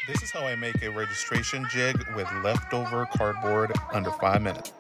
This is how I make a registration jig with leftover cardboard under 5 minutes.